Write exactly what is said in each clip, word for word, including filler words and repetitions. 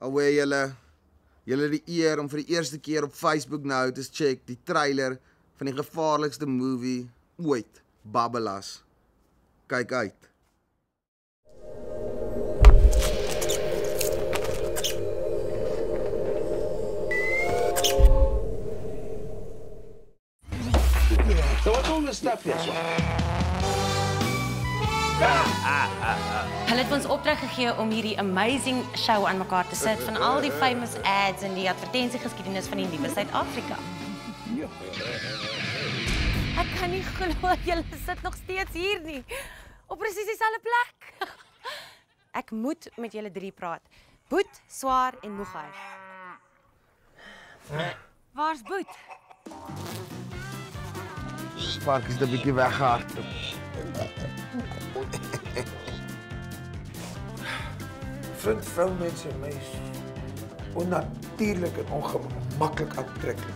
Alhoewel julle, julle die eer om vir die eerste keer op Facebook nou te check die trailer van die gevaarlikste movie ooit, Babalas. Kyk uit. So wat doen we stap hier so? Hulle het ons opdrag gegee om hierdie amazing show aan mekaar te sit van al die famous ads en die advertensiegeskiedenis van die nuwe Suid-Afrika. Ek kan nie glo julle sit nog steeds hier nie. Op presies dieselfde plek. Ek moet met julle drie praat. Boet, Swaer en Mogae. Waar's Boet? Spark is 'n bietjie weggehardloop. Vind vroumense en mens onnatuurlik en ongemaklik aantreklik.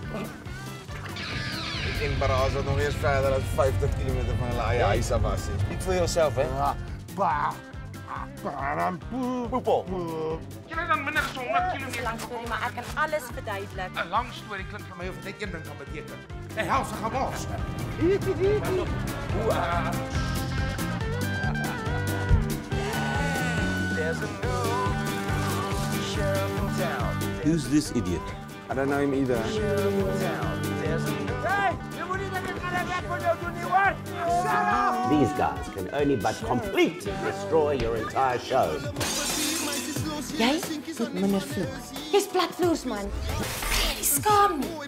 Ek en Babalas wat nog eens verder as vyftig kilometer van hulle eie huis af was. Speak for yourself, hè? Ja. Ba. Barampu. Poepel. Jy het dan minder as honderd Dis 'n kilometer. lang storie, maar ek kan alles verduidelik. 'n Lang storie klink vir my of net een ding kan beteken. 'n Helsige bos. There's a new sheriff in town. Who's this idiot? I don't know him either. Sheriff in town. There's a new... Hey! You moet nie dat ek gaan werk vir jou doen nie, hoor! Shut up! These guys can only but completely destroy your entire show. Jy moet minder vloek. Jy's platvloers, man. Jy skaam nie.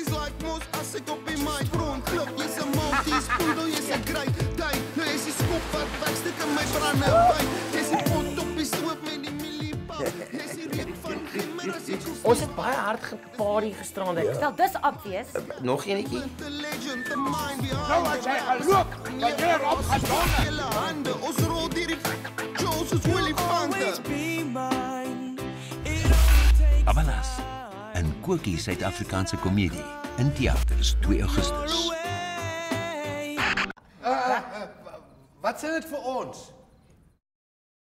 Ons het baie hard gepaardie gisterand. Stel dis obvious. Nog eenetjie? Nou as jy geloop, dat jy erop gestaan. Babalas, 'n Quirky Suid-Afrikaanse komedie in teaters twee Augustus. Wat sê dit vir ons?